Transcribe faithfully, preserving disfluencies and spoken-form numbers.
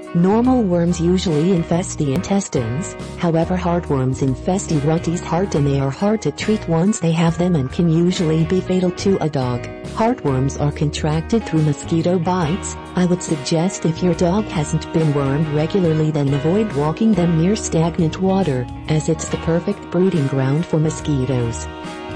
Normal worms usually infest the intestines, however heartworms infest the rutty's heart and they are hard to treat once they have them and can usually be fatal to a dog. Heartworms are contracted through mosquito bites. I would suggest if your dog hasn't been wormed regularly then avoid walking them near stagnant water, as it's the perfect breeding ground for mosquitoes.